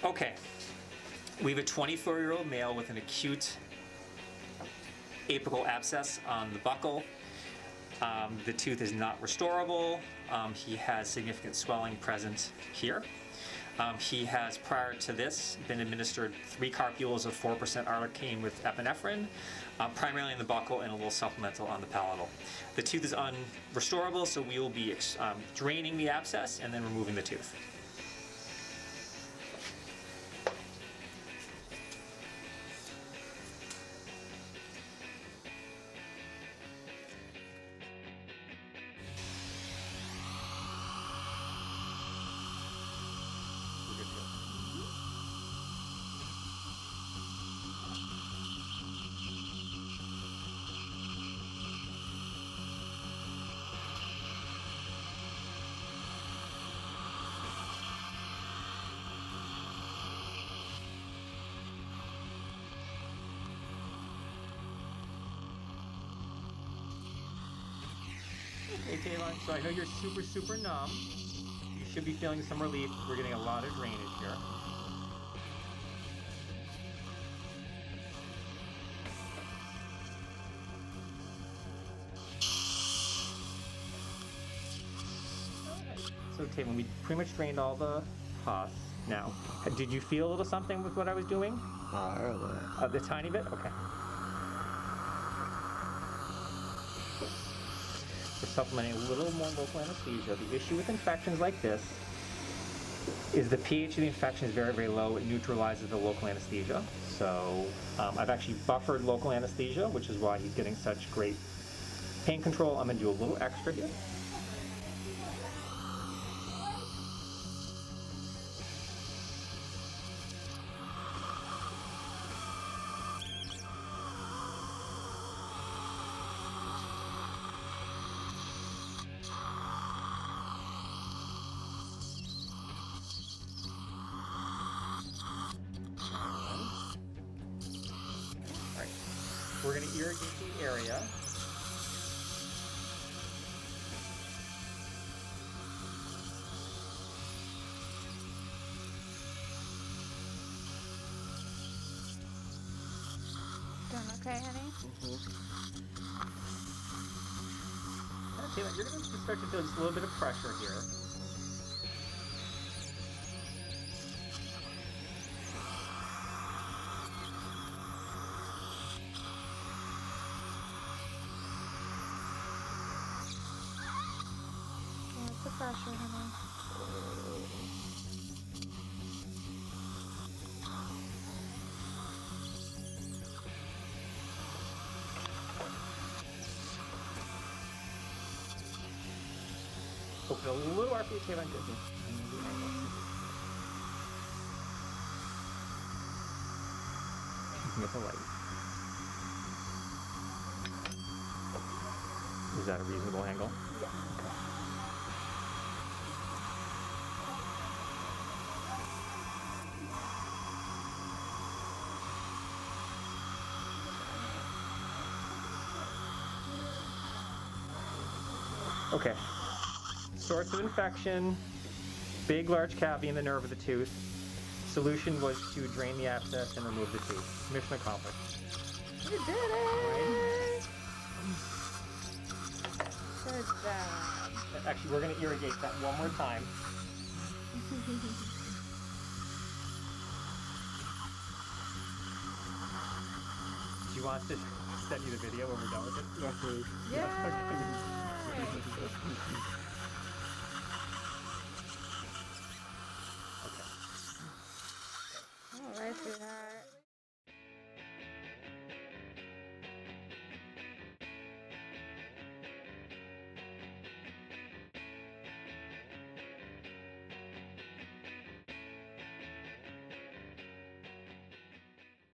Okay, we have a 24-year-old male with an acute apical abscess on the buccal. The tooth is not restorable. He has significant swelling present here. He has, prior to this, been administered 3 carpules of 4% arlecane with epinephrine, primarily in the buccal and a little supplemental on the palatal. The tooth is unrestorable, so we will be draining the abscess and then removing the tooth. Okay, Tavon, so I know you're super numb. You should be feeling some relief. We're getting a lot of drainage here. So Tavon, we pretty much drained all the pus. Now, did you feel a little something with what I was doing? A tiny bit? Okay. We're supplementing a little more local anesthesia. The issue with infections like this is the pH of the infection is very low. It neutralizes the local anesthesia. So I've actually buffered local anesthesia, which is why he's getting such great pain control. I'm going to do a little extra here. We're going to irrigate the area. Doing okay, honey? Taylor, you're going to start to feel just a little bit of pressure here. What's the pressure, honey? Open a little RPA, Taylor. Get the light. Is that a reasonable angle? Yeah. Okay. Source of infection, big large cavity in the nerve of the tooth. Solution was to drain the abscess and remove the tooth. Mission accomplished. You did it! Good job. Actually, we're going to irrigate that one more time. Do you want us to send you the video when we're done with it? Yay!